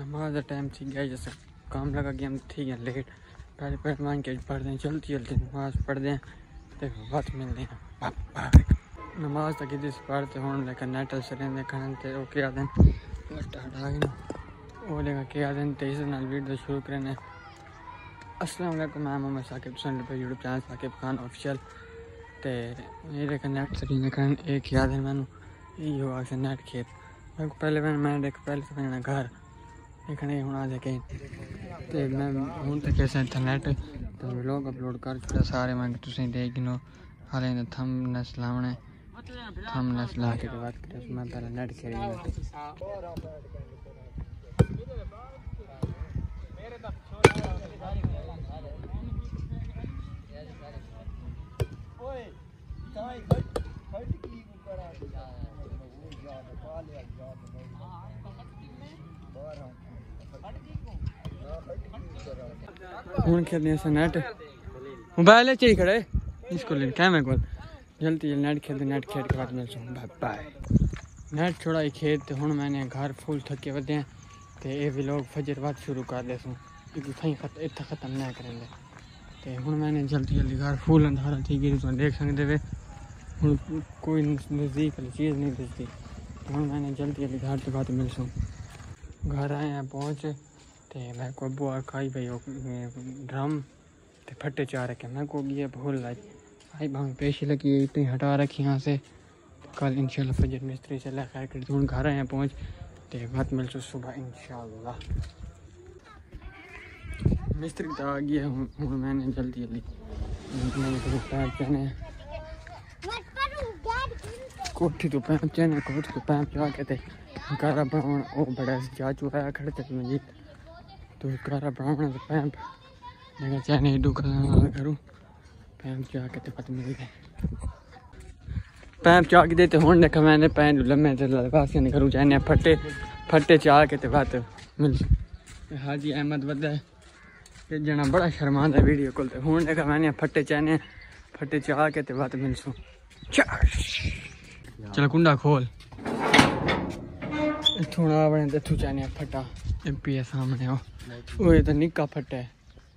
नमाज का टाइम थी गया, जैसे काम लगा गया हम थी गया लेट। पहले पहले मान के पढ़ दें, जल्दी जल्दी नमाज पढ़ दें तो वक्त मिलते हैं नमाज तक किसी से पढ़ते हों लेकिन नेट से रहने खाने ते वो क्या दिन स्टार्ट आ गई ना वो लेकर क्या दिन तेईस नाल वीडियो शुरू करने। अस्सलाम वालेकुम, मैं मोहम्मद साकिब सुन पे YouTube channel Saqib Khan official. तो ये लेकर नेट से रहने खाने एक याद है मैंने ये हुआ कि नेट खेत पहले मैं देख पहले से मैंने घर देखने हूँ आज कहीं तो मैं हूँ तो कैसे इंटरनेट तो व्लॉग अपलोड कर चुका सारे मैं तुम देख गिनो हाले थंबनेल लाने थंबनेल ला के बात करें मैं पहले नेट खेल हूँ खेलने से नेट मोबाइल चाहिए खड़े इसको ले क्या मैं को जल्दी नेट खेलते नेट खेल के बाद मिलता हूँ बाय। नेट छोड़ा ही खेत तो हूँ मैंने घर फुल थके वे हैं तो ये भी लोग फजर बाद शुरू कर दे सूँ इतना ख़त्म नहीं करेंगे तो हूँ मैंने जल्दी जल्दी घर फुल अंधारा थी गई तुम देख सकते वे हूँ कोई नज़दीक वाली चीज़ नहीं दिखती तो हूँ मैंने जल्दी जल्दी घर के बाद मिलसूँ। घर आए हैं पहुँच तो मैं को अबू आखाई भाई ड्रम तो फटे चाह रखे मैं को ये भूल लाई आई भाव पेशी लगी इतनी हटा रखी यहाँ से तो कल इंशाल्लाह फजर मिस्त्री से ला खैर कर दूँ घर आए पहुँच तो बात मिल सुबह इंशाल्लाह। मिस्त्री तो आ गया हूँ मैंने जल्दी जल्दी पैर पहने कोठी तो पैप चने कोठी तो पैप जा के गारा बनाना वो बड़ा जा चुका खड़े थे मजीद तो गारा बनाना तो पैप लेकिन चने डू करूँ पैप जाके तो पता मिल गए पैप चाक देते हूँ देखा मैंने पैन लम्बे लबास करूँ चने फटे फटे चाह के तो बात मिल हाजी अहमद वदा ये जना बड़ा शर्मांदा वीडियो कॉल हूँ देखा मैंने फटे चने फटे चाह के तो बात मिल सू चल कुंडा खोल इथों ना बने इथों चने फटा MP है सामने वो ये तो निक्का फटा है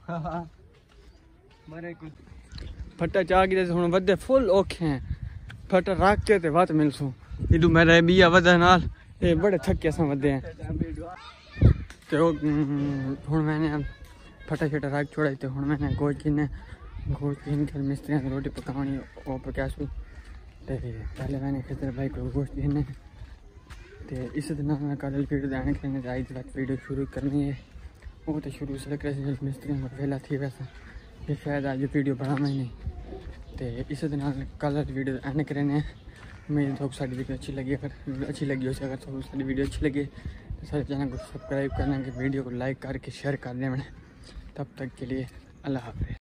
फटा चाह के हूँ वधे फुल औखे हैं फटा रख के बात मिल सू इडू मेरा बिया वधा नाल ये बड़े थके अस वधे हैं तो हूँ मैंने फटा शटा रख छोड़ा तो हूँ मैंने गोश्त गिन कर मिस्त्री ने रोटी पकानी वो पकासू तो पहले मैंने खिचर भाई को गोश्त गिने तो इस दिन मैं कल वीडियो आने के आई बात वीडियो शुरू करनी है वो तो शुरू से लेकर मिस्त्री को वेला थी वैसे ये शायद आज वीडियो बढ़ाना ही नहीं तो इस दिन कल वीडियो आने करने मेरी दोस्त सारी वीडियो अच्छी लगी अगर अच्छी लगी हो अगर तो सारी वीडियो अच्छी लगी तो सारे चैनल को सब्सक्राइब करना कि वीडियो को लाइक करके शेयर कर दें मैंने तब तक के लिए अल्लाह हाफ़िज़।